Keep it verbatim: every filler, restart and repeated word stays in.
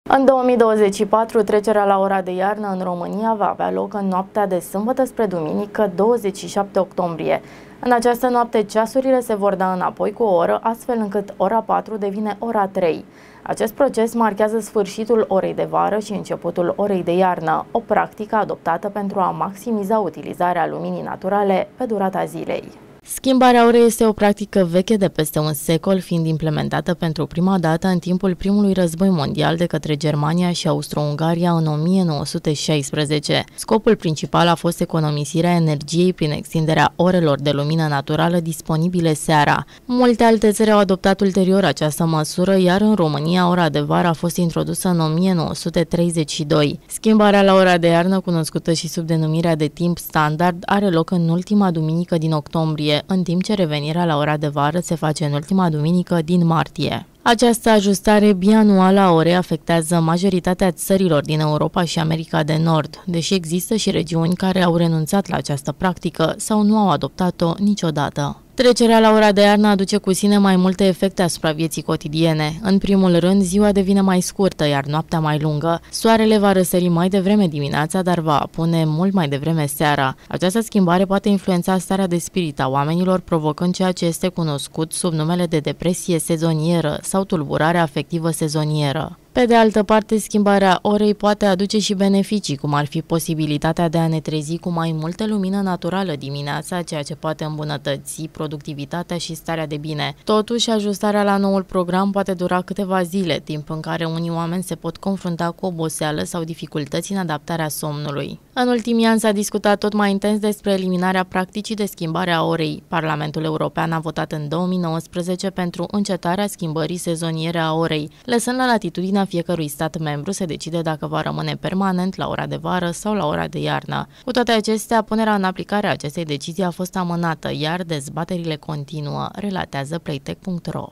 În două mii douăzeci și patru, trecerea la ora de iarnă în România va avea loc în noaptea de sâmbătă spre duminică, douăzeci și șapte octombrie. În această noapte, ceasurile se vor da înapoi cu o oră, astfel încât ora patru devine ora trei. Acest proces marchează sfârșitul orei de vară și începutul orei de iarnă, o practică adoptată pentru a maximiza utilizarea luminii naturale pe durata zilei. Schimbarea orei este o practică veche de peste un secol, fiind implementată pentru prima dată în timpul primului război mondial de către Germania și Austro-Ungaria în o mie nouă sute șaisprezece. Scopul principal a fost economisirea energiei prin extinderea orelor de lumină naturală disponibile seara. Multe alte țări au adoptat ulterior această măsură, iar în România ora de vară a fost introdusă în o mie nouă sute treizeci și doi. Schimbarea la ora de iarnă, cunoscută și sub denumirea de timp standard, are loc în ultima duminică din octombrie, în timp ce revenirea la ora de vară se face în ultima duminică din martie. Această ajustare bianuală a orei afectează majoritatea țărilor din Europa și America de Nord, deși există și regiuni care au renunțat la această practică sau nu au adoptat-o niciodată. Trecerea la ora de iarnă aduce cu sine mai multe efecte asupra vieții cotidiene. În primul rând, ziua devine mai scurtă, iar noaptea mai lungă. Soarele va răsări mai devreme dimineața, dar va apune mult mai devreme seara. Această schimbare poate influența starea de spirit a oamenilor, provocând ceea ce este cunoscut sub numele de depresie sezonieră sau tulburare afectivă sezonieră. Pe de altă parte, schimbarea orei poate aduce și beneficii, cum ar fi posibilitatea de a ne trezi cu mai multă lumină naturală dimineața, ceea ce poate îmbunătăți productivitatea și starea de bine. Totuși, ajustarea la noul program poate dura câteva zile, timp în care unii oameni se pot confrunta cu oboseală sau dificultăți în adaptarea somnului. În ultimii ani s-a discutat tot mai intens despre eliminarea practicii de schimbare a orei. Parlamentul European a votat în două mii nouăsprezece pentru încetarea schimbării sezoniere a orei, lăsând la latitudinea fiecărui stat membru să decide dacă va rămâne permanent la ora de vară sau la ora de iarnă. Cu toate acestea, punerea în aplicare a acestei decizii a fost amânată, iar dezbaterile continuă, relatează playtech punct ro.